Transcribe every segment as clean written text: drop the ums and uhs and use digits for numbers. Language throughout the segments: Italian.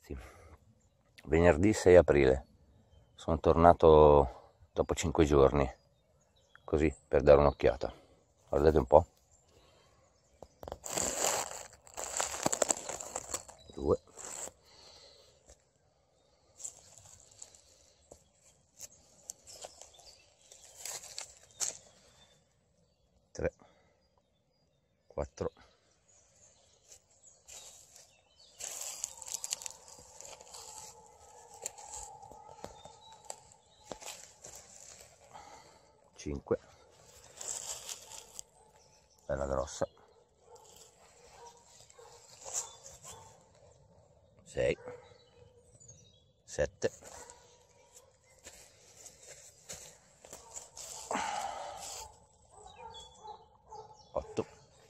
ragazzi, venerdì 6 aprile, sono tornato dopo 5 giorni, così per dare un'occhiata. Guardate un po'. 2, 3, 4, 5, bella grossa, 6, 7, 8,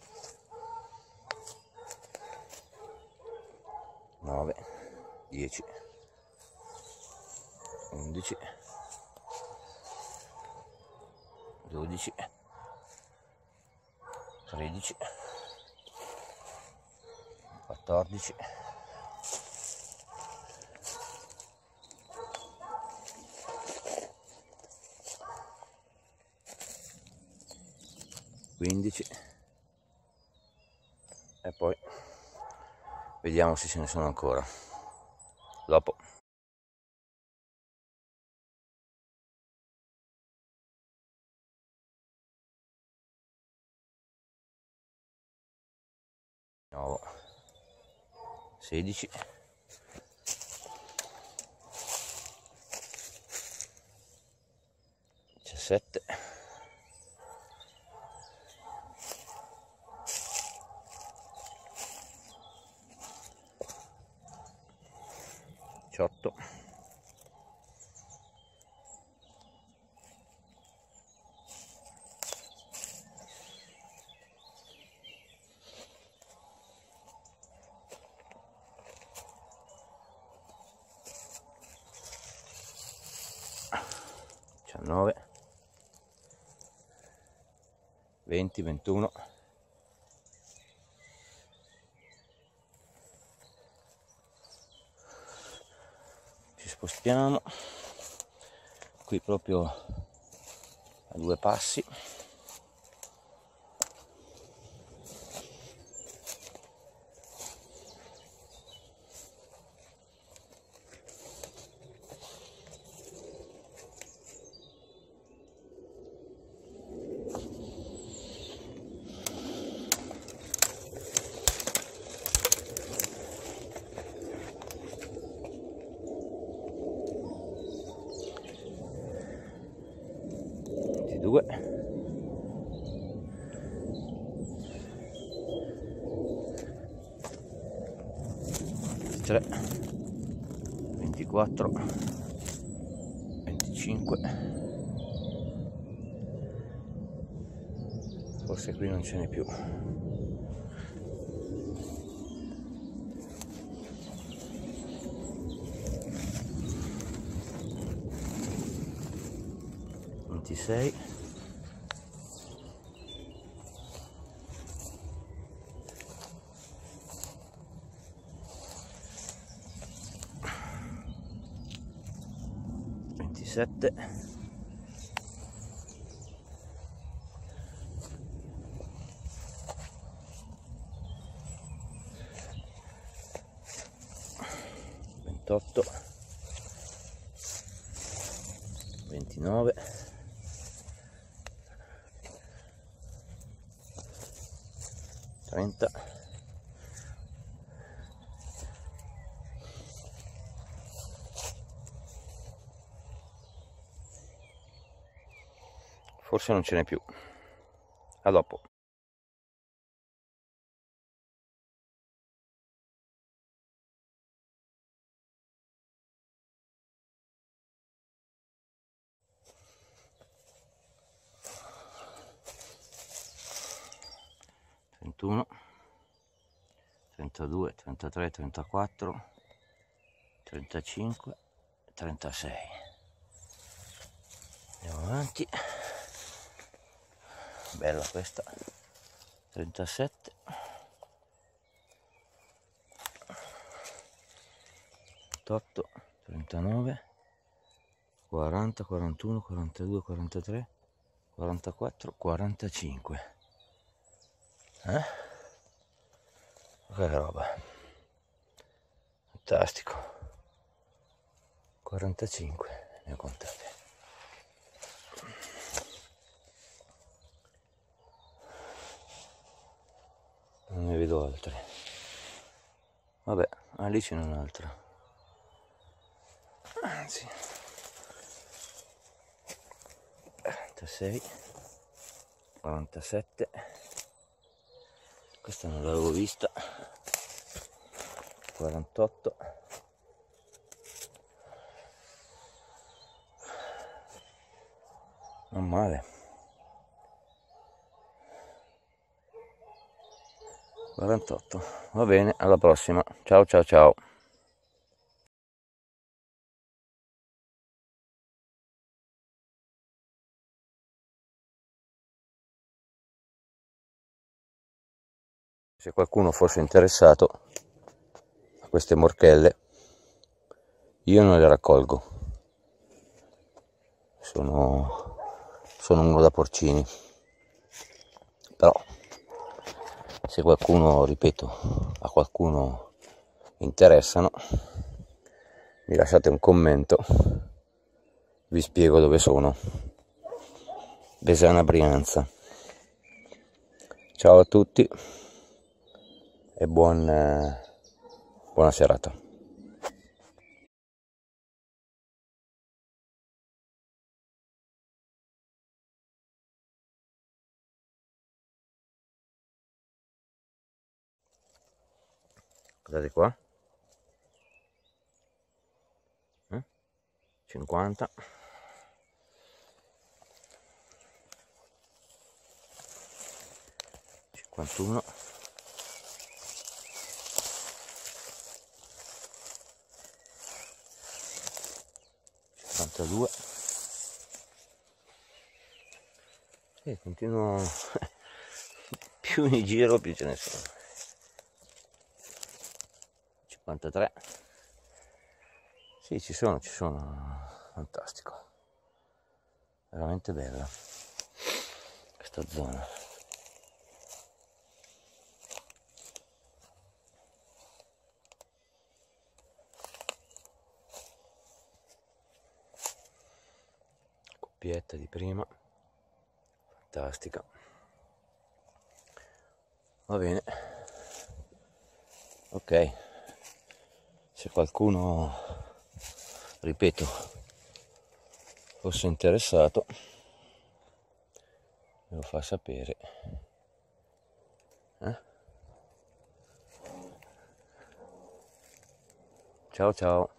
9, 10, 11, 12, 13, 14, 15 e poi vediamo se ce ne sono ancora dopo. No, 16, 17, 18, 19, 20, 21, 'Ci spostiamo qui proprio a 2 passi. Due, 3, 24, 25, forse qui non ce n'è più, 26, 27, 28, 29, 30, 'Forse non ce n'è più. A dopo. Trentuno, 32, 33, 34, 35, 36. Andiamo avanti. Bella questa. 37, 38, 39, 40, 41, 42, 43, 44, 45. Che roba, fantastico. 45 ne ho contate. Non ne vedo altre. Vabbè, lì c'è un'altra, anzi 46, 47, questa non l'avevo vista, 48, non male, 48. Va bene, alla prossima, ciao ciao ciao. Se qualcuno fosse interessato a queste morchelle, io non le raccolgo, sono uno da porcini, però se qualcuno, ripeto, a qualcuno interessano, mi lasciate un commento, vi spiego dove sono. Besana, Brianza. Ciao a tutti e buona serata. Guardate qua, 50, 51, 52, e continuo, più mi giro più ce ne sono. 53, sì, ci sono, fantastico, veramente bella questa zona. Coppietta di prima, fantastica. Va bene, ok, se qualcuno, ripeto, fosse interessato me lo fa sapere. Ciao ciao.